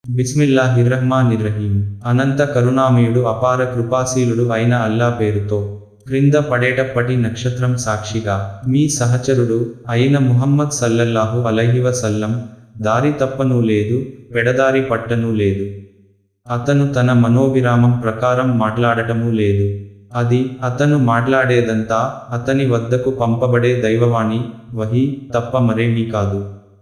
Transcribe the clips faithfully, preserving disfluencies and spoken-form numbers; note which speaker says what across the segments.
Speaker 1: బిస్మిల్లాహిర్రహ్మానిర్రహీం. అనంత కరుణామయుడు అపార కృపాశీలుడు అయిన అల్లా పేరుతో. క్రింద పడేటప్పటి నక్షత్రం సాక్షిగా మీ సహచరుడు అయిన ముహమ్మద్ సల్లల్లాహు అలైహి వసల్లం దారి తప్పనూ లేదు, పెడదారి పట్టనూ లేదు. అతను తన మనోవిరామం ప్రకారం మాట్లాడటమూ లేదు. అది అతను మాట్లాడేదంతా అతని వద్దకు పంపబడే దైవవాణి, వహీ తప్ప మరేమీ కాదు.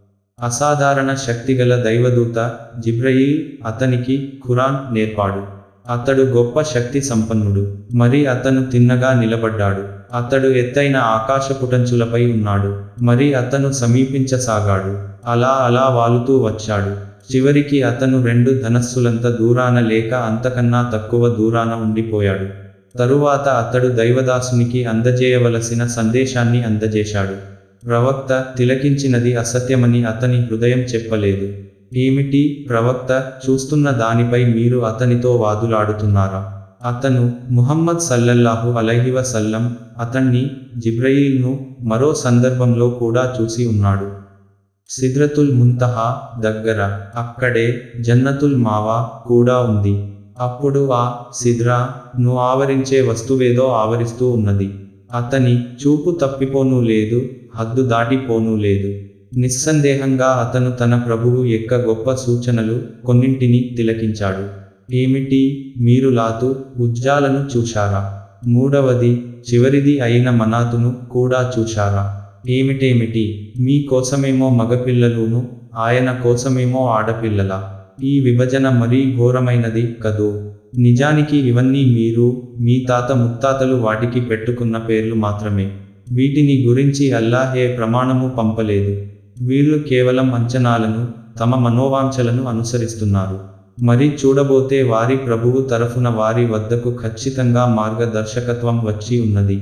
Speaker 1: అసాధారణ శక్తిగల దైవదూత జిబ్రయీల్ అతనికి ఖురాన్ నేర్పాడు. అతడు గొప్ప శక్తి సంపన్నుడు. మరి అతను తిన్నగా నిలబడ్డాడు. అతడు ఎత్తైన ఆకాశపుటంచులపై ఉన్నాడు. మరి అతను సమీపించసాగాడు. అలా అలా వాలుతూ వచ్చాడు. చివరికి అతను రెండు ధనస్సులంత దూరాన లేక అంతకన్నా తక్కువ దూరాన ఉండిపోయాడు. తరువాత అతడు దైవదాసునికి అందజేయవలసిన సందేశాన్ని అందజేశాడు. ప్రవక్త తిలకించినది అసత్యమని అతని హృదయం చెప్పలేదు. ఏమిటి ప్రవక్త, చూస్తున్న దానిపై మీరు అతనితో వాదులాడుతున్నారా? అతను ముహమ్మద్ సల్లల్లాహు అలైహి వసల్లం అతన్ని, జిబ్రయీల్ను మరో సందర్భంలో కూడా చూసి ఉన్నాడు. సిద్రతుల్ ముంతహా దగ్గర. అక్కడే జన్నతుల్ మావా కూడా ఉంది. అప్పుడు ఆ సిద్రా ను ఆవరించే వస్తువేదో ఆవరిస్తూ ఉన్నది. అతని చూపు తప్పిపోనూ లేదు, హద్దు దాటిపోనూ లేదు. నిస్సందేహంగా అతను తన ప్రభువు యొక్క గొప్ప సూచనలు కొన్నింటిని తిలకించాడు. ఏమిటి, మీరు లాతు, ఉజ్జాలను చూశారా? మూడవది, చివరిది అయిన మనాతును కూడా చూశారా? ఏమిటేమిటి, మీ కోసమేమో మగపిల్లలును, ఆయన కోసమేమో ఆడపిల్లల? ఈ విభజన మరీ ఘోరమైనది కదూ. నిజానికి ఇవన్నీ మీరు, మీ తాత ముత్తాతలు వాటికి పెట్టుకున్న పేర్లు మాత్రమే. వీటిని గురించి అల్లాహ్ ఏ ప్రమాణము పంపలేదు. వీళ్ళు కేవలం అంచనాలను, తమ మనోవాంఛలను అనుసరిస్తున్నారు. మరి చూడబోతే వారి ప్రభువు తరఫున వారి వద్దకు ఖచ్చితంగా మార్గదర్శకత్వం వచ్చి ఉన్నది.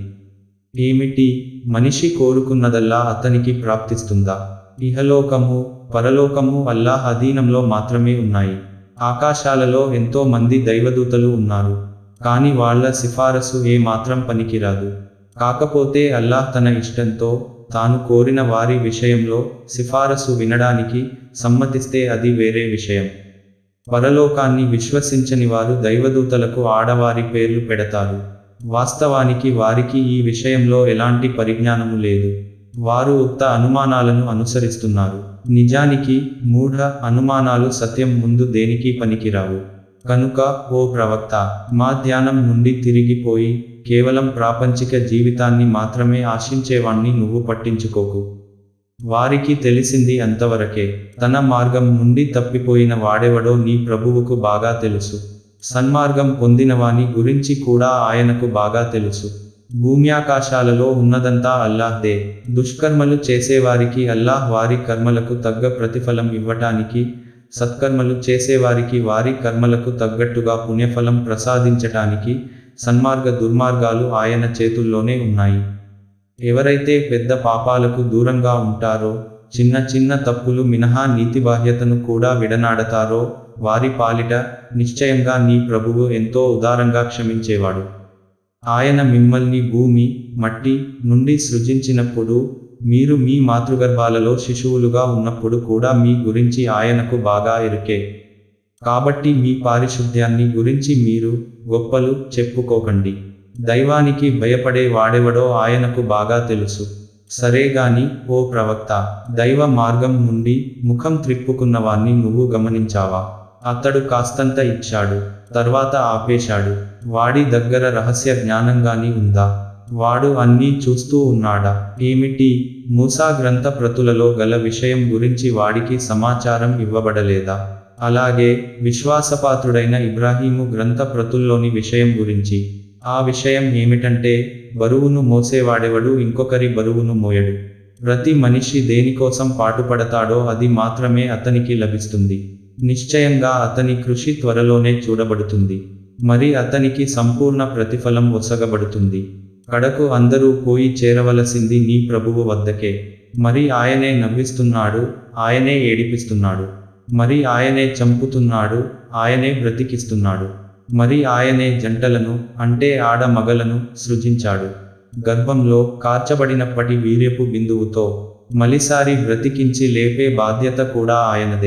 Speaker 1: ఏమిటి, మనిషి కోరుకున్నదల్లా అతనికి ప్రాప్తిస్తుందా? ఇహలోకము, పరలోకము అల్లాహ్ అధీనంలో మాత్రమే ఉన్నాయి. ఆకాశాలలో ఎంతో మంది దైవదూతలు ఉన్నారు. కాని వాళ్ళ సిఫారసు ఏ మాత్రం పనికిరాదు. కాకపోతే అల్లాహ్ తన ఇష్టంతో తాను కోరిన వారి విషయంలో సిఫారసు వినడానికి సమ్మతిస్తే అది వేరే విషయం. పరలోకాన్ని విశ్వసించని వారు దైవదూతలకు ఆడవారి పేర్లు పెడతారు. వాస్తవానికి వారికి ఈ విషయంలో ఎలాంటి పరిజ్ఞానము లేదు. వారు ఉత్త అనుమానాలను అనుసరిస్తున్నారు. నిజానికి మూఢ అనుమానాలు సత్యం ముందు దేనికి పనికిరావు. కనుక ఓ ప్రవక్త, మా ధ్యానం నుండి తిరిగిపోయి కేవలం ప్రాపంచిక జీవితాన్ని మాత్రమే ఆశించేవాణ్ణి నువ్వు పట్టించుకోకు. వారికి తెలిసింది అంతవరకే. తన మార్గం నుండి తప్పిపోయిన వాడెవడో నీ ప్రభువుకు బాగా తెలుసు. సన్మార్గం పొందినవాని గురించి కూడా ఆయనకు బాగా తెలుసు. భూమ్యాకాశాలలో ఉన్నదంతా అల్లాహ్దే. దుష్కర్మలు చేసేవారికి అల్లాహ్ వారి కర్మలకు తగ్గ ప్రతిఫలం ఇవ్వటానికి, సత్కర్మలు చేసేవారికి వారి కర్మలకు తగ్గట్టుగా పుణ్యఫలం ప్రసాదించటానికి సన్మార్గ దుర్మార్గాలు ఆయన చేతుల్లోనే ఉన్నాయి. ఎవరైతే పెద్ద పాపాలకు దూరంగా ఉంటారో, చిన్న చిన్న తప్పులు మినహా నీతిబాహ్యతను కూడా విడనాడతారో వారి పాలిట నిశ్చయంగా నీ ప్రభువు ఎంతో ఉదారంగా క్షమించేవాడు. ఆయన మిమ్మల్ని భూమి, మట్టి నుండి సృజించినప్పుడు, మీరు మీ మాతృగర్భాలలో శిశువులుగా ఉన్నప్పుడు కూడా మీ గురించి ఆయనకు బాగా ఎరుకే. కాబట్టి మీ పారిశుద్ధ్యాన్ని గురించి మీరు గొప్పలు చెప్పుకోకండి. దైవానికి భయపడే వాడెవడో ఆయనకు బాగా తెలుసు. సరేగాని ఓ ప్రవక్త, దైవ మార్గం నుండి ముఖం త్రిప్పుకున్నవాన్ని నువ్వు గమనించావా? అతడు కాస్తంత ఇచ్చాడు, తర్వాత ఆపేశాడు. వాడి దగ్గర రహస్య జ్ఞానంగాని ఉందా? వాడు అన్నీ చూస్తూ ఉన్నాడా? ఏమిటి, మూసా గ్రంథ ప్రతులలో గల విషయం గురించి వాడికి సమాచారం ఇవ్వబడలేదా? అలాగే విశ్వాసపాత్రుడైన ఇబ్రాహీము గ్రంథ ప్రతుల్లోని విషయం గురించి. ఆ విషయం ఏమిటంటే, బరువును మోసేవాడెవడు ఇంకొకరి బరువును మోయడు. ప్రతి మనిషి దేనికోసం పాటుపడతాడో అది మాత్రమే అతనికి లభిస్తుంది. నిశ్చయంగా అతని కృషి త్వరలోనే చూడబడుతుంది. మరి అతనికి సంపూర్ణ ప్రతిఫలం ఒసగబడుతుంది. కడకు అందరూ పోయి చేరవలసింది నీ ప్రభువు వద్దకే. మరి ఆయనే నవ్విస్తున్నాడు, ఆయనే ఏడిపిస్తున్నాడు. మరి ఆయనే చంపుతున్నాడు, ఆయనే బ్రతికిస్తున్నాడు. మరి ఆయనే జంటలను, అంటే ఆడ మగలను సృజించాడు. గర్భంలో కార్చబడినప్పటి వీర్యపు బిందువుతో మలిసారి బ్రతికించి లేపే బాధ్యత కూడా ఆయనదే.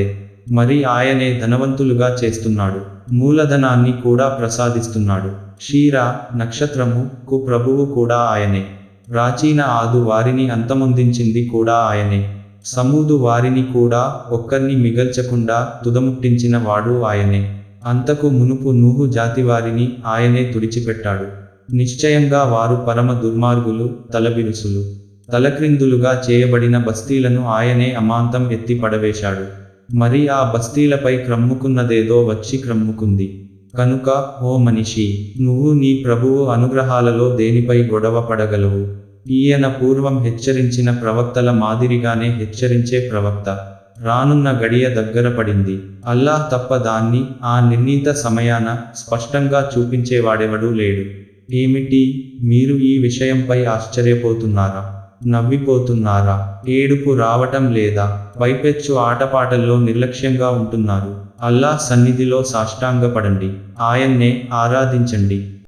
Speaker 1: మరి ఆయనే ధనవంతులుగా చేస్తున్నాడు, మూలధనాన్ని కూడా ప్రసాదిస్తున్నాడు. క్షీర నక్షత్రము కు ప్రభువు కూడా ఆయనే. ప్రాచీన ఆదు వారిని అంతమొందించింది కూడా ఆయనే. సమూదు వారిని కూడా ఒక్కర్ని మిగల్చకుండా తుదముట్టించిన వాడు ఆయనే. అంతకు మునుపు నూహు జాతివారిని ఆయనే తుడిచిపెట్టాడు. నిశ్చయంగా వారు పరమ దుర్మార్గులు, తలబిరుసులు. తలక్రిందులుగా చేయబడిన బస్తీలను ఆయనే అమాంతం ఎత్తి పడవేశాడు. మరి ఆ బస్తీలపై క్రమ్ముకున్నదేదో వచ్చి క్రమ్ముకుంది. కనుక ఓ మనిషి, నువ్వు నీ ప్రభువు అనుగ్రహాలలో దేనిపై గొడవ పడగలవు? ఈయన పూర్వం హెచ్చరించిన ప్రవక్తల మాదిరిగానే హెచ్చరించే ప్రవక్త. రానున్న గడియ దగ్గర పడింది. అల్లాహ్ తప్ప దాన్ని ఆ నిర్ణీత సమయాన స్పష్టంగా చూపించేవాడెవడూ లేడు. ఏమిటి, మీరు ఈ విషయంపై ఆశ్చర్యపోతున్నారా? నవ్విపోతున్నారా? ఏడుపు రావటం లేదా? పైపెచ్చు ఆటపాటల్లో నిర్లక్ష్యంగా ఉంటున్నారు. అల్లాహ్ సన్నిధిలో సాష్టాంగపడండి, ఆయన్నే ఆరాధించండి.